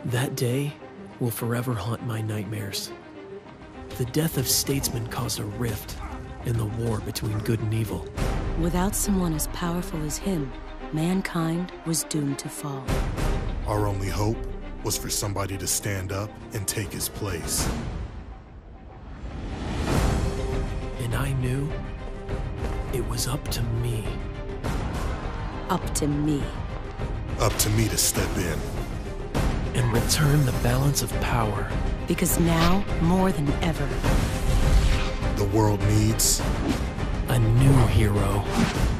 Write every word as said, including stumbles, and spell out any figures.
That day will forever haunt my nightmares. The death of statesmen caused a rift in the war between good and evil. Without someone as powerful as him, mankind was doomed to fall. Our only hope was for somebody to stand up and take his place. And I knew it was up to me. Up to me. Up to me to step in. And return the balance of power. Because now, more than ever, the world needs a new hero.